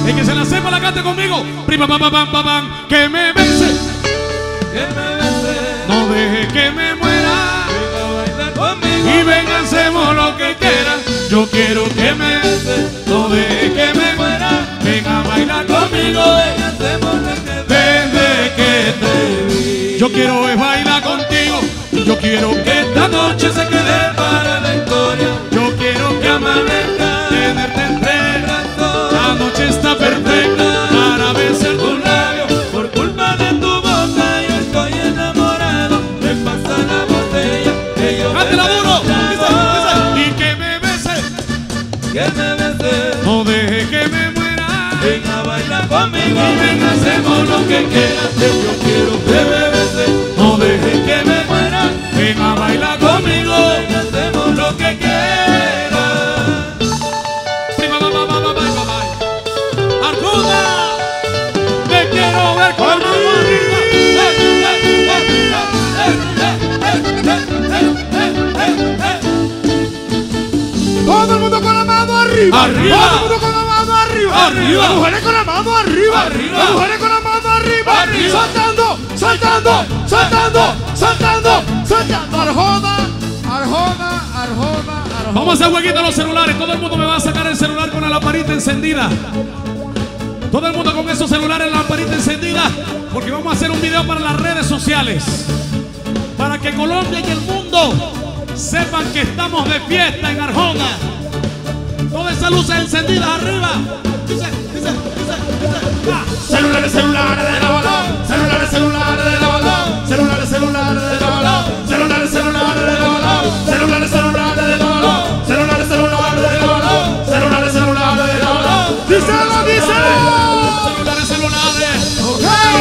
El que se la sepa la cante conmigo. Prima, pam, pam, pam, pam, que me bese. Que me bese. No deje que me muera. Venga a bailar conmigo. Y venga, hacemos lo que quieran. Yo quiero que me bese. No deje que me muera. Venga a bailar conmigo. Venga, hacemos lo que Desde que te vi. Yo quiero es bailar contigo. Y yo quiero que esta noche se quede para la historia. Yo quiero que amanezca, tenerte entre brazos. La noche está perfecta para besar tus labios. Por culpa de tu boca yo estoy enamorado. Me pasa la botella que yo ¡Cántela me duro! bebo. Y que me bese. Que me bese. No deje que me muera. Ven a bailar conmigo. Y ven, hacemos lo que quieras. Yo quiero que me bese. No deje Que me muera. ven a bailar conmigo. Ven, hacemos lo que quieras. Prima, ba, ba, ba, ba, ba, ba, ba. Arjona, te quiero ver con la mano arriba. Todo el mundo con la mano arriba. Arriba. Todo el mundo con la mano arriba. Arriba. Las mujeres con la mano arriba. Arriba. Las mujeres con la mano arriba. Arriba. Saltando, saltando, saltando, saltando, saltando. Arjona, Arjona, Arjona, Arjona. Vamos a hacer jueguito a los celulares. Todo el mundo me va a sacar el celular con la lamparita encendida. Todo el mundo con esos celulares, la lamparita encendida. Porque vamos a hacer un video para las redes sociales. Para que Colombia y el mundo sepan que estamos de fiesta en Arjona. Todas esas luces encendidas arriba. Dice. Celulares, celulares de la balón. Celulares, celulares de la balón. Celulares, celulares de la balón. Celulares, celulares de la balón. Celulares, celulares de la balón. Celulares, celulares de la balón. Celulares, celulares de la balón. Díselo, díselo. Celulares. Ok.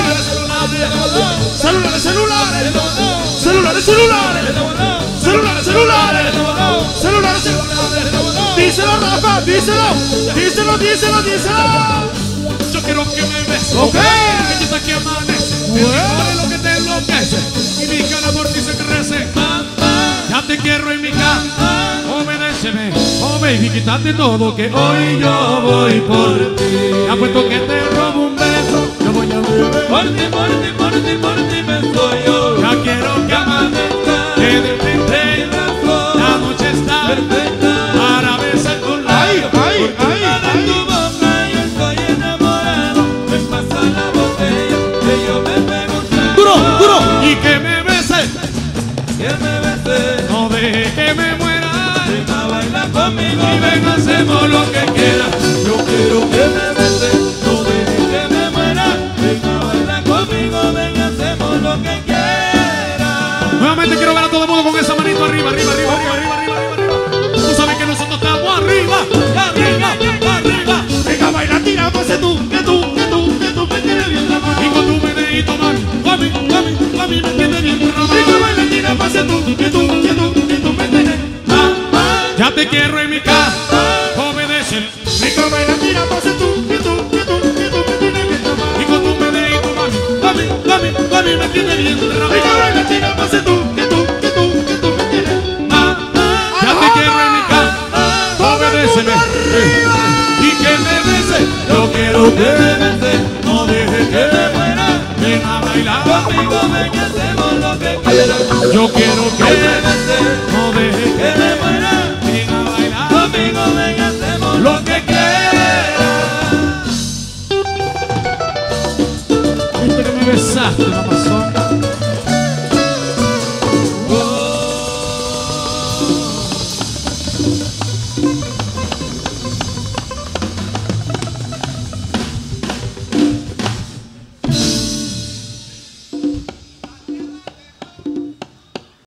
Celulares. Celulares, celulares. Celulares, celulares. Celulares, celulares. Celulares, celulares. Díselo, Rafa, díselo. Díselo, díselo, díselo. Yo quiero que me beses. Ok. Que yo que amanece. El licor es lo que te enloquece. Y mi cara por ti se crece. Ya te quiero en mi cama. Obedéceme. Oh baby, quítate todo que hoy yo voy por ti. Apuesto que te robo un beso. Yo voy a beber. Por ti, por ti, por ti, por ti me estoy yo. Ya quiero que amanezca. Que de frente la noche está perfecta para besar tus labios. Ay, ay, de tu ay. boca yo estoy enamorado. Me pasa la botella que yo me pego un trago. Duro, duro. Y que me beses. Que me bese. No deje que me muera. Ven a bailar conmigo. Y ven, hacemos lo que quieras. Yo quiero que me bese. No dejes que me muera. Ven a bailar conmigo. Ven, hacemos lo que quieras. Nuevamente quiero ver a todo el mundo con esa manito arriba, arriba, arriba, arriba, arriba, arriba, arriba, arriba. Tú sabes que nosotros estamos arriba, arriba, arriba. Venga, baila, tira, pase tú, que tú me tienes bien la mano. Y con tu menedito, mami, me tiene bien Venga, ramado. baila, tira, pase tú, que tú me tienes. Ya te quiero en mi casa, obedece. Venga, baila, tira, pase tú, que tú me tienes bien la mano. Y con tu menedito, mami, me tiene bien Venga, ramado. baila, tira, pase tú, que tú me tienes. Ya te quiero en mi casa, obedéceme. Y que me bese, yo quiero que me bese. No deje que me muera, ven a bailar Conmigo ven y hacemos lo que quieras. Yo quiero que Que me bese. no deje